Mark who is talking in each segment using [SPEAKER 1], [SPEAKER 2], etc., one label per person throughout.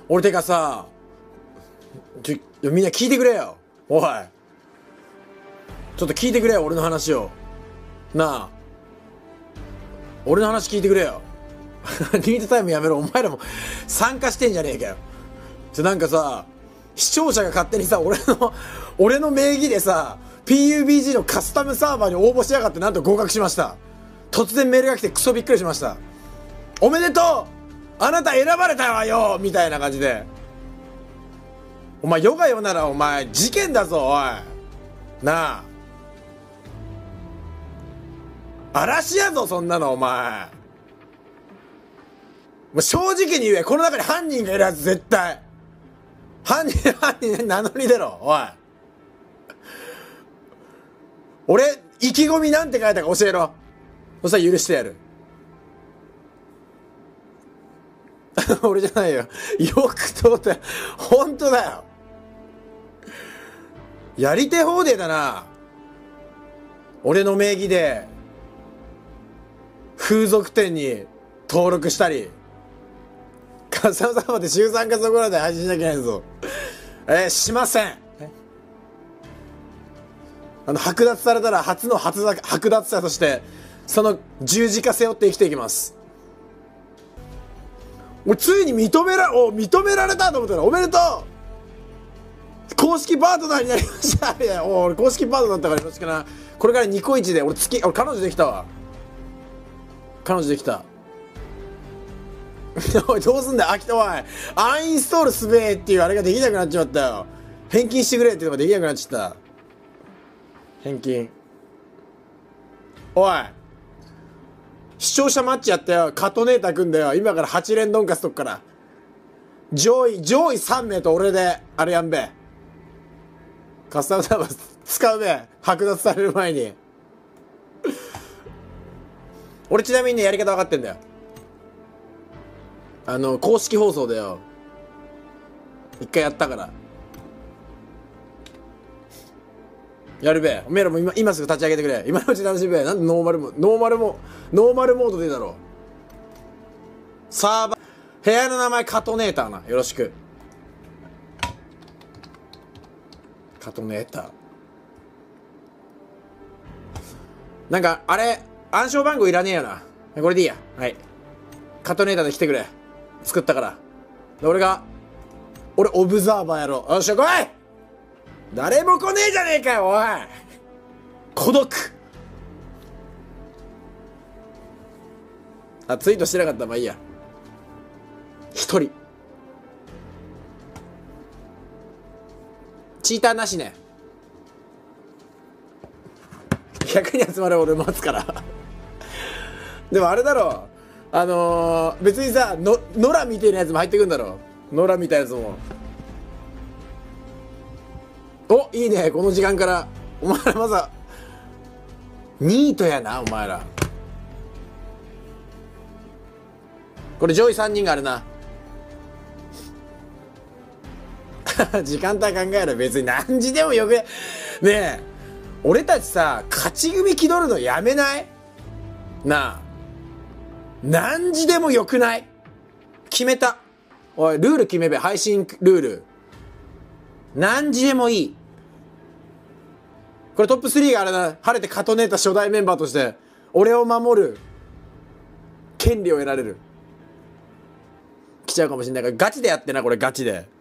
[SPEAKER 1] 俺てかさ、みんな聞いてくれよ。おい。ちょっと聞いてくれよ、俺の話を。なあ。俺の話聞いてくれよ。リミットタイムやめろ。お前らも参加してんじゃねえかよ。なんかさ、視聴者が勝手にさ、俺の名義でさ、PUBG のカスタムサーバーに応募しやがってなんと合格しました。突然メールが来てクソびっくりしました。おめでとう、あなた選ばれたわよみたいな感じで。お前ヨガよならお前事件だぞ、おい。なあ。嵐やぞ、そんなのお前。正直に言え、この中に犯人がいるはず、絶対。犯人名乗り出ろ、おい。俺、意気込みなんて書いたか教えろ。そしたら許してやる。俺じゃないよ。よく通った。本当だよ。やり手放題だな。俺の名義で、風俗店に登録したり、カスタムサーバーで週3回そこらで配信しなきゃいけないぞ。しません。剥奪されたら初の剥奪者として、その十字架背負って生きていきます。俺ついに認められたと思ったら、おめでとう、公式パートナーになりましたみたいな。俺公式パートナーだったからよろしくな。これからニコイチで俺彼女できたわ。彼女できた。おいどうすんだよ、おいアンインストールすべえっていうあれができなくなっちまったよ。返金してくれっていうのができなくなっちゃった。返金。おい視聴者マッチやったよ。カトネータ組んだよ。今から8連ドンカスとくから。上位3名と俺であれやんべ。カスタムサーバー使うべ、剥奪される前に。俺ちなみにね、やり方分かってんだよ。公式放送だよ。一回やったから。やるべ。おめえらも今すぐ立ち上げてくれ。今のうち楽しみべ。なんでノーマルモードでいいだろう。サーバー、部屋の名前カトネーターな。よろしく。カトネーター。なんか、あれ、暗証番号いらねえよな。これでいいや。はい。カトネーターで来てくれ。作ったから。で俺、オブザーバーやろう。よっしゃ、来い！誰も来ねえじゃねえかよ、おい！孤独！ツイートしてなかったらまあいいや。一人。チーターなしね。100人集まる俺待つから。でもあれだろ。別にさ、ノラみたいなやつも入ってくんだろ。ノラみたいなやつも。お、いいね、この時間から。お前らまさ、ニートやな、お前ら。これ上位3人があるな。時間帯考えろ。別に何時でもよくねえ、俺たちさ、勝ち組気取るのやめない？なあ。何時でもよくない？決めた。おい、ルール決めべ。配信ルール。何時でもいい。これトップ3があれだ。晴れてカトネータ初代メンバーとして、俺を守る権利を得られる。来ちゃうかもしんないから、ガチでやってな、これガチで。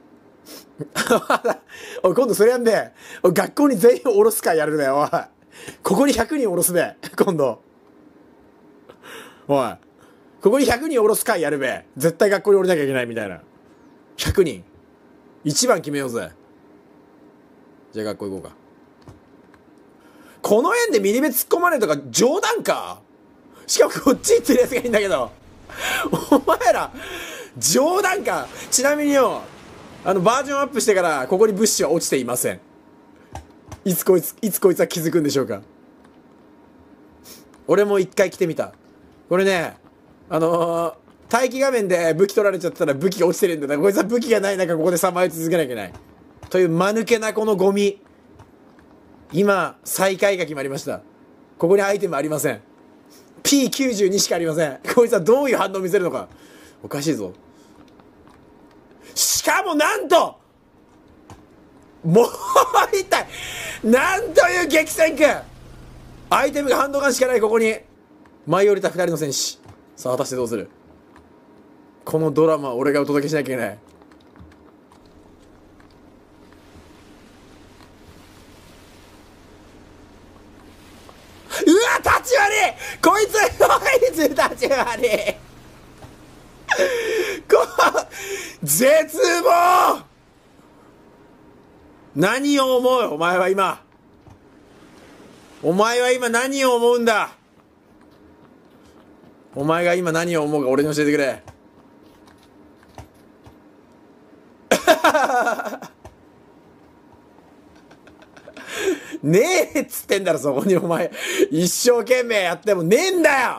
[SPEAKER 1] おい、今度それやんで。おい、学校に全員を下ろす会やるね。おい。ここに100人下ろすべ。今度。おい。ここに100人下ろす会やるべ。絶対学校に降りなきゃいけないみたいな。100人。1番決めようぜ。じゃあ学校行こうか。この辺でミニメ突っ込まれるとか冗談か？しかもこっち行ってるやつがいいんだけど。お前ら、冗談か？ちなみによ、バージョンアップしてからここに物資は落ちていません。いつこいつは気づくんでしょうか。俺も一回来てみた。これね、待機画面で武器取られちゃったら武器が落ちてるんだな。こいつは武器がない中ここでさまよい続けなきゃいけない。という間抜けなこのゴミ。今、再開が決まりました。ここにアイテムありません。P92 しかありません。こいつはどういう反応を見せるのか。おかしいぞ。 かもなんともう一体なんという激戦区。アイテムがハンドガンしかないここに舞い降りた2人の戦士。さあ果たしてどうする。このドラマを俺がお届けしなきゃいけない。うわ立ち悪いこいつ立ち悪い絶望。何を思うお前は今。お前は今何を思うんだ。お前が今何を思うか俺に教えてくれ。ねえっつってんだろそこにお前。一生懸命やってもねえんだよ。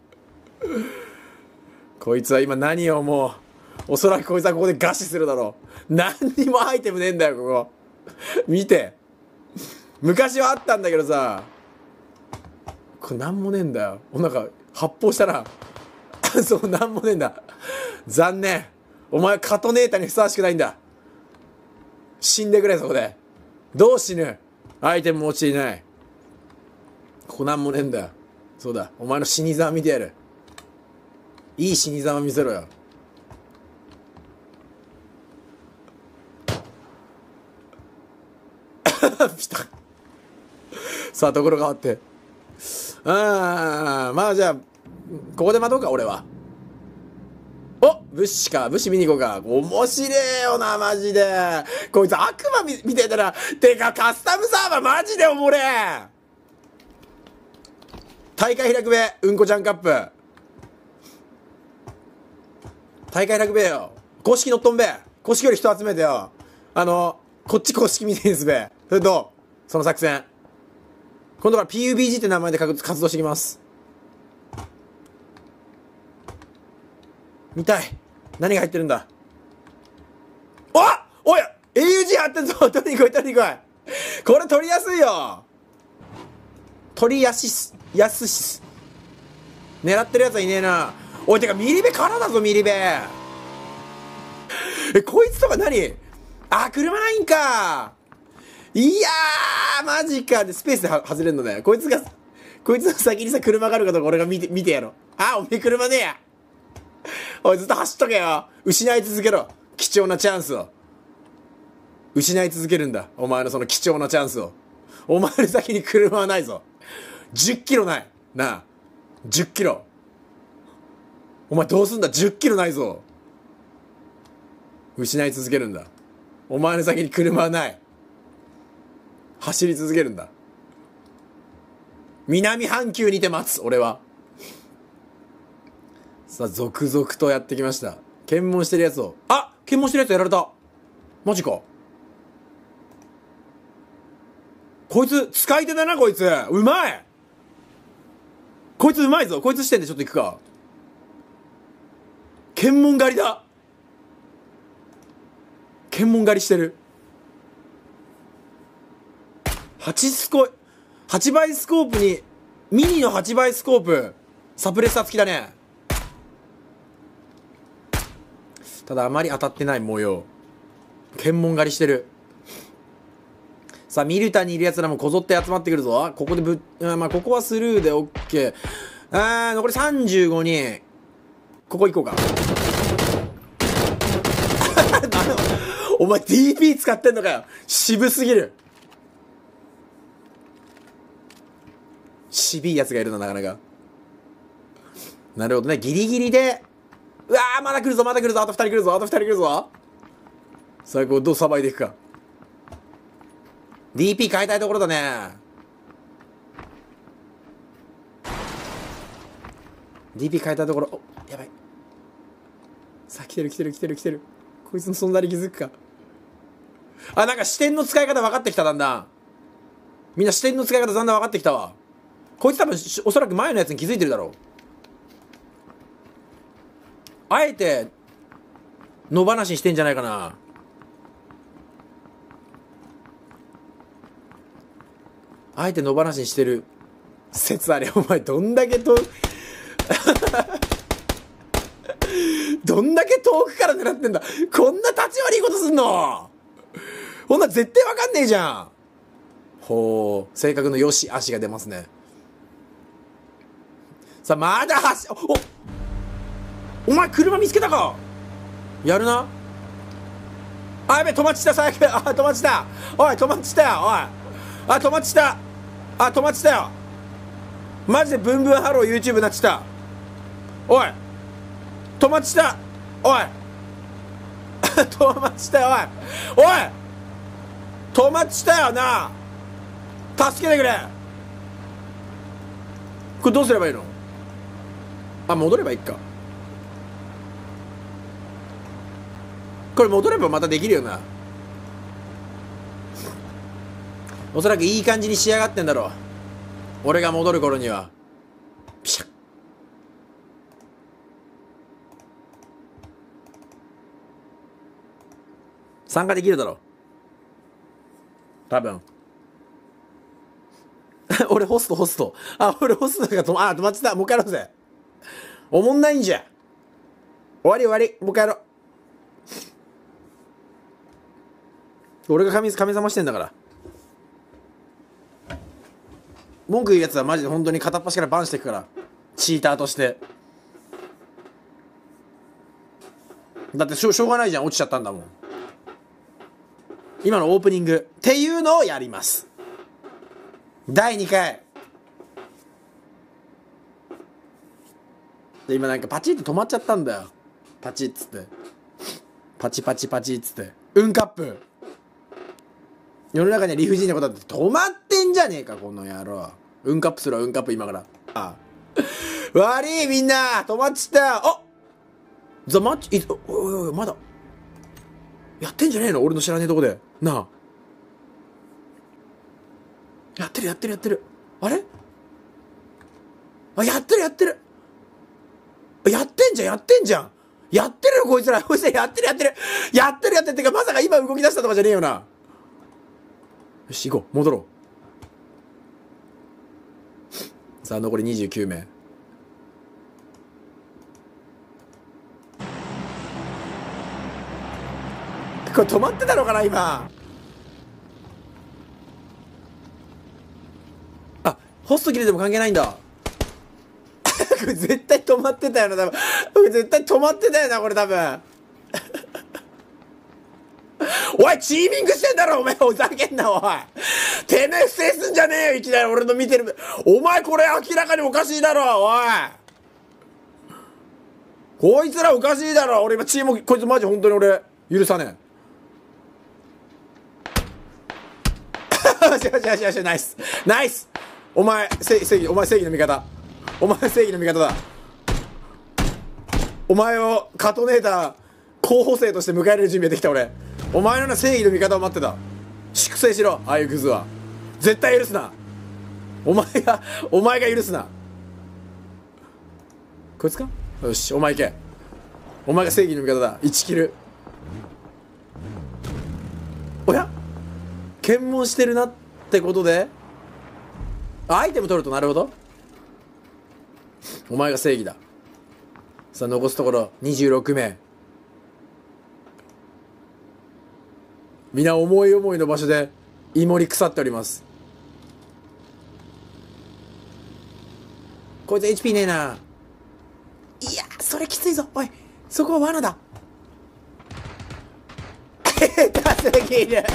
[SPEAKER 1] こいつは今何を思う。おそらくこいつはここで餓死するだろう。何にもアイテムねえんだよここ。見て昔はあったんだけどさ、これ何もねえんだよ。なんか発砲したらそう何もねえんだ。残念。お前カトネータにふさわしくないんだ。死んでくれそこで。どう死ぬ。アイテムも落ちていない。ここ何もねえんだよ。そうだお前の死に様見てやる。いい死に様見せろよ。ピタッ。さあところ変わってまあじゃあここで待とうか俺は。お物資か。物資見に行こうか。面白えよなマジで。こいつ悪魔みてえだな。てかカスタムサーバーマジでおもれえ。大会開くべうんこちゃんカップ。大会開くべよ。公式乗っとんべ。公式より人集めてよ。こっち公式見てんすべ。それとその作戦今度から PUBG って名前で活動してきます。見たい。何が入ってるんだ。おい AUG 貼ってんぞ。取りに来い取りに来い。これ取りやすいよ。取りやすし狙ってるやつはいねえな。おいてかミリベからだぞミリベ。こいつとか何。車ないんか。いやーマジか。でスペースで外れんのね。こいつの先にさ車があるかどうか俺が見てやろう。おめえ車ねえや。おいずっと走っとけよ。失い続けろ。貴重なチャンスを失い続けるんだ。お前のその貴重なチャンスを。お前の先に車はないぞ。10キロないなあ。10キロお前どうすんだ。10キロないぞ。失い続けるんだ。お前の先に車はない。走り続けるんだ。南半球にて待つ俺は。さあ続々とやってきました。検問してるやつを。検問してるやつやられた。マジか。こいつ使い手だな。こいつうまい。こいつうまいぞ。こいつ視点でちょっと行くか。検問狩りだ。検問狩りしてる。8倍スコープにミニの8倍スコープサプレッサー付きだね。ただあまり当たってない模様。検問狩りしてる。さあミルタにいるやつらもこぞって集まってくるぞ。ここでここはスルーで OK。残り35人。ここ行こうか。お前 DP 使ってんのかよ。渋すぎる。渋いやつがいるな、なかなか。なるほどね。ギリギリで。うわーまだ来るぞ。あと2人来るぞ。さあこれどうさばいていくか。 DP 変えたいところだね。 DP 変えたいところ。やばい。さあ来てる。こいつの存在に気づくか。なんか視点の使い方分かってきた。だんだんみんな視点の使い方だんだん分かってきたわ。こいつ多分おそらく前のやつに気づいてるだろう。あえて野放しにしてんじゃないかな。あえて野放しにしてる説あれ。お前どんだけどんだけ遠くから狙ってんだ。こんな立ち悪いことすんの。ほんな絶対わかんねえじゃん。ほう、性格の良し悪しが出ますね。さあ、まだお前車見つけたか。やるな。あ、やべ、止まっちた、最悪。あ、止まっちた。おい、止まっちたよ、おい。あ、止まっちた。あ、止まっちたよ。マジでブンブンハロー YouTube なっちた。おい。止まっちた。おい。止まっちたよ、おい。おい。止まっちたよな。助けてくれ。これどうすればいいの。あ、戻ればいいか。これ戻ればまたできるよな。おそらくいい感じに仕上がってんだろう。俺が戻る頃には。ピシャッ。参加できるだろう。多分。俺ホスト。あ、俺ホストだから止まってた。もう帰ろうぜ。おもんないんじゃ。終わり。もう帰ろう。俺が神様してんだから。文句言うやつはマジで本当に片っ端からバンしていくから。チーターとして。だってしょうがないじゃん。落ちちゃったんだもん。今のオープニングっていうのをやります。第2回。で今なんかパチッと止まっちゃったんだよ。パチッつって。パチっつって。うんカップ。世の中には理不尽なことだって止まってんじゃねえか、この野郎。うんカップするわ、うんカップ今から。悪いみんな、止まっちったよ。あ、ザマッチ、おい、まだ。やってんじゃねえの、俺の知らねえとこで。なあ。やってる。あれあ、やってる。やってんじゃん。やってるよ、こいつらやってるってか、まさか今動き出したとかじゃねえよな。よし、行こう。戻ろう。さあ、残り29名。これ止まってたのかな、今。あ、ホスト切れても関係ないんだ。これ絶対止まってたよな、多分。これ絶対止まってたよな、これ多分。おい、チーミングしてんだろ、お前。ふざけんな、おい。てめえ不正すんじゃねえよ、いきなり俺の見てる。お前これ明らかにおかしいだろ、おい。こいつらおかしいだろ。俺今チーム、こいつマジ本当に俺、許さねえ。よし、ナイス。お前正義の味方。だ。お前をカトネーター候補生として迎え入れる準備ができた俺。お前のような正義の味方を待ってた。粛清しろ、ああいうクズは。絶対許すな。お前が許すな。こいつか。よし、お前行け。お前が正義の味方だ。1キル。おや、検問してるなってことで、アイテム取ると、なるほど。お前が正義だ。さあ、残すところ26名。皆思い思いの場所でイモリ腐っております。こいつ HP ねえな。いや、それきついぞ。おい、そこは罠だ。下手すぎる。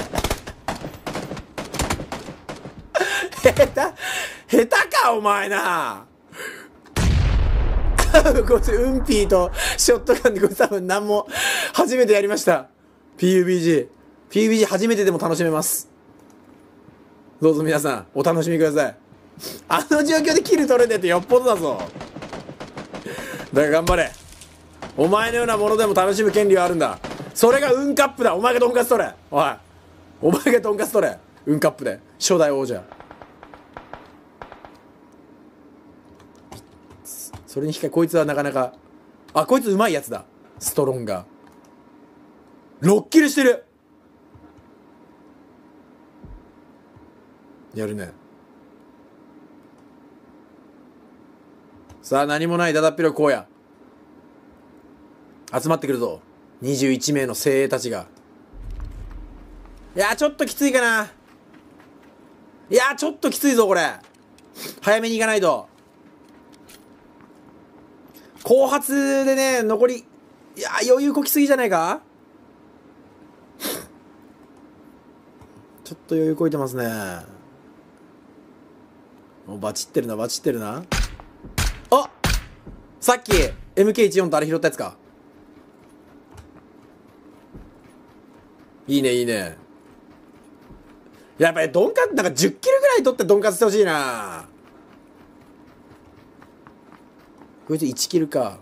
[SPEAKER 1] 下手か、お前な。こいつウンピーとショットガンでこいつ多分何も初めてやりました。 PUBG 初めてでも楽しめます。どうぞ皆さんお楽しみください。あの状況でキル取れねえってよっぽどだぞ。だから頑張れ。お前のようなものでも楽しむ権利はあるんだ。それがウンカップだ。お前がトンカツ取れ。お前がトンカツ取れ。ウンカップで初代王者。それに引かこいつはなかなか、あ、こいつうまいやつだ。ストロンガー6キルしてる。やるね。さあ、何もないだだっぴろ荒野。 集まってくるぞ。21名の精鋭たちが。いやちょっときついかな。いやちょっときついぞこれ。早めに行かないと。後発でね、残り、いや余裕こきすぎじゃないか。ちょっと余裕こいてますね。もうバチってるな、バチってるな。あ、さっき MK14 とあれ拾ったやつか。いいねいいね。やっぱりドンカツなんか10キルぐらい取ってドンカツしてほしいな。こいつ1キルか。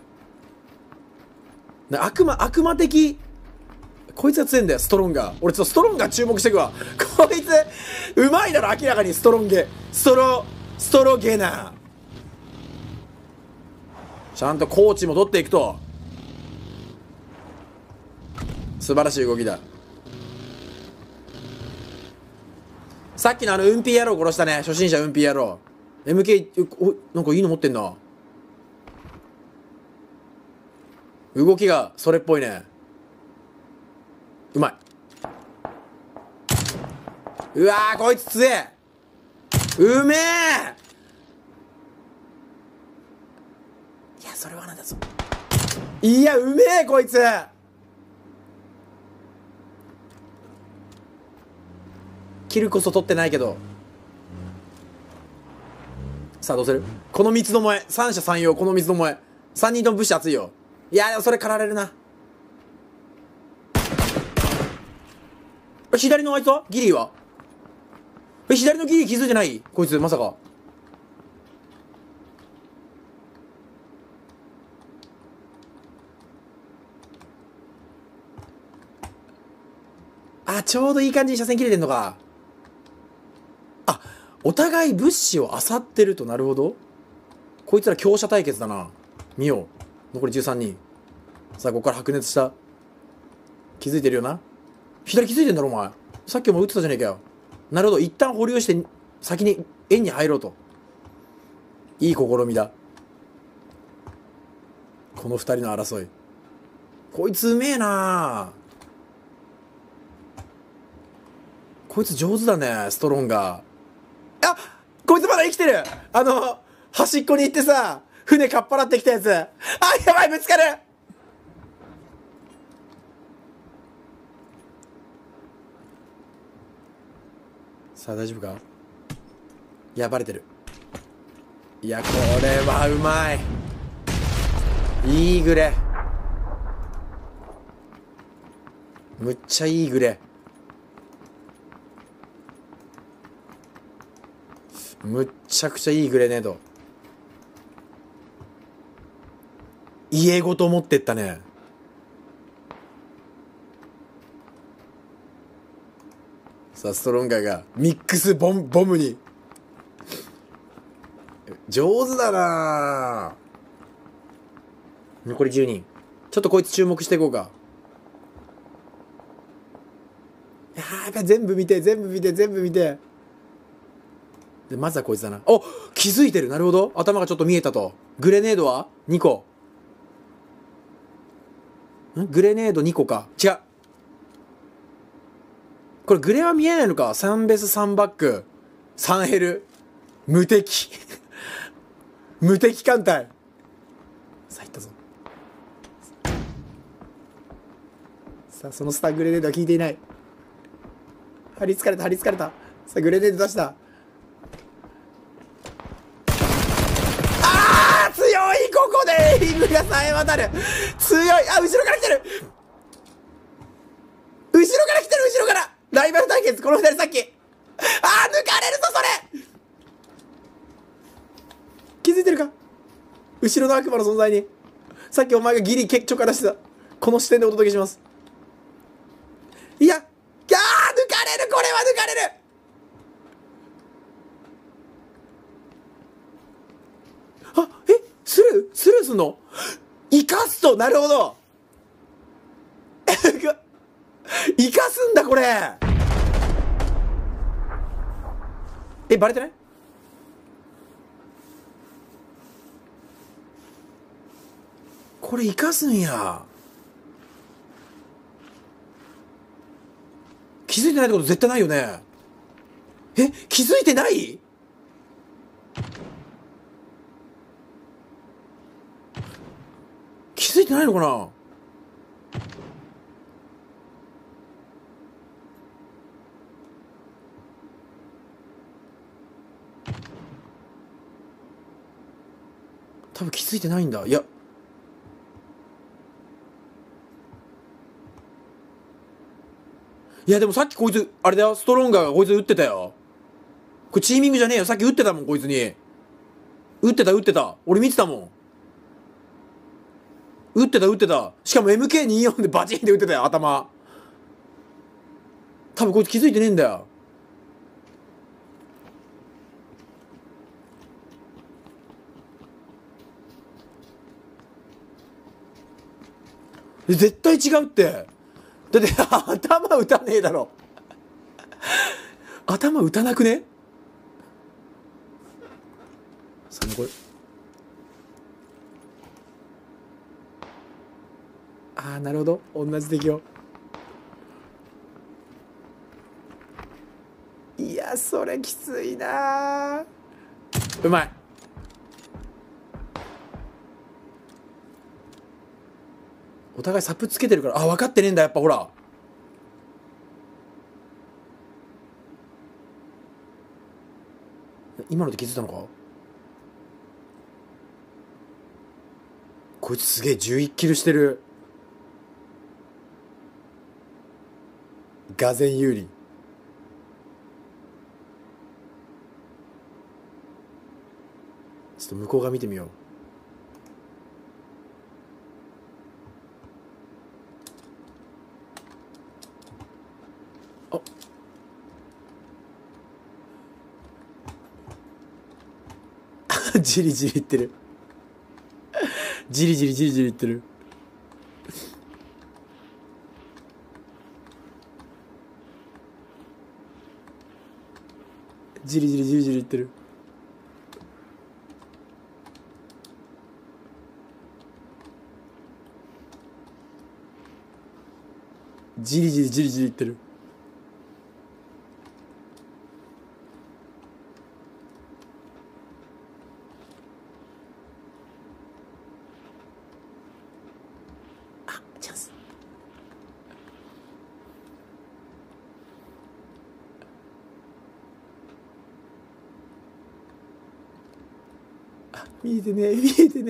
[SPEAKER 1] 悪魔的。こいつが強いんだよ、ストロンガー。俺ちょっとストロンガー注目してくわ。こいつうまいだろ、明らかに。ストロゲナー。ちゃんとコーチも取っていくと。素晴らしい動きだ。さっきの運ピー野郎殺したね。初心者運ピー野郎。MK、なんかいいの持ってんな。動きがそれっぽいね。うまい。うわー、こいつ強え。うめえ。いや、それはなんだぞ。いや、うめえ、こいつ。キルこそ取ってないけど。さあどうする。この三つどもえ、三者三様。この三つどもえ、3人とも武士熱いよ。いやでもそれ狩られるな。左のあいつはギリーは左のギリー気づいてない。こいつまさか。あ、ちょうどいい感じに車線切れてんのか。あ、お互い物資を漁ってると。なるほど。こいつら強者対決だな。見よう。残り13人。さあここから白熱した。気づいてるよな。左気づいてんだろお前。さっきも撃ってたじゃねえかよ。なるほど、一旦保留して先に円に入ろうと。いい試みだ。この二人の争い。こいつうめえな。こいつ上手だね、ストロンガー。あ、こいつまだ生きてる。端っこに行ってさ、船かっぱらってきたやつ。あ、やばい、ぶつかる。さあ大丈夫か。いやバレてる。いやこれはうまい。いいグレ。むっちゃいいグレ。むっちゃくちゃいいグレネード。家ごと持ってったね。さあストロンガーがミックスボムに。上手だな。残り10人。ちょっとこいつ注目していこうか。いやー、やっぱり全部見て全部見て全部見て。でまずはこいつだな。お、気づいてる。なるほど、頭がちょっと見えたと。グレネードは2個。グレネード2個か。違う、これグレは見えないのか。3ベス3バック3ヘル無敵無敵艦隊。さあいったぞ。さあそのスターグレネードは効いていない。張り付かれた張り付かれた。さあグレネード出した。あー強い。ここでエイムがさえ渡る。強い。あ、後ろから来てる。後ろから来てる。後ろからライバル対決。この二人さっき。あー抜かれるぞそれ。気づいてるか。後ろの悪魔の存在に。さっきお前がギリ結局からしてた。この視点でお届けします。いや、抜かれる。これは抜かれる。あ、スルーすんの。生かすと。なるほど生かすんだこれ。バレてない。 これ生かすんや。気づいてないってこと絶対ないよね。え、気づいてない？気づいてないのかな？多分気づいてないんだ。いや。いやでもさっきこいつ、あれだよ、ストロンガーがこいつ撃ってたよ。これチーミングじゃねえよ。さっき撃ってたもん、こいつに。撃ってた。俺見てたもん。撃ってた。しかも MK24 でバチンって撃ってたよ、頭。多分こいつ気づいてねえんだよ。絶対違うって。だって頭打たねえだろ。頭打たなくね？さあこれ。ああ、なるほど。同じ敵を。いや、それきついな。うまい。お互いサプつけてるから。あ、分かってねえんだ、やっぱほら。今ので気づいたのか？こいつすげえ11キルしてる。がぜん有利。ちょっと向こう側見てみよう。あじりじりいってる。じりじりいってる。じりじりいってる。じりじりいってる。あ、チャンス。あ、見えてね。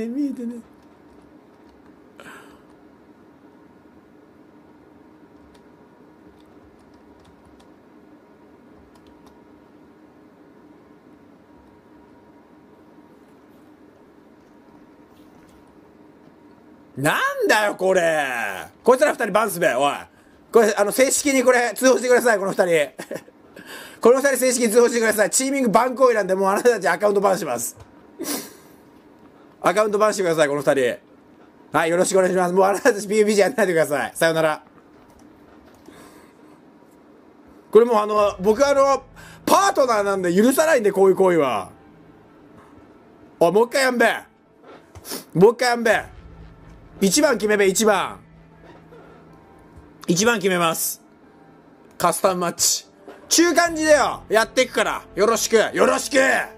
[SPEAKER 1] なんだよこれ。こいつら二人バンすべ。おいこれ正式にこれ通報してください。この二人この二人正式に通報してください。チーミングバン行為なんで、もうあなたたちアカウントバンします。アカウントバンしてください、この二人。はい、よろしくお願いします。もうあなたたち PUBG やんないでください。さよなら。これもう僕パートナーなんで許さないんで、こういう行為は。おい、もう一回やんべ。1番決めべ、1番決めます。カスタムマッチ。中間時だよ。やっていくから。よろしく。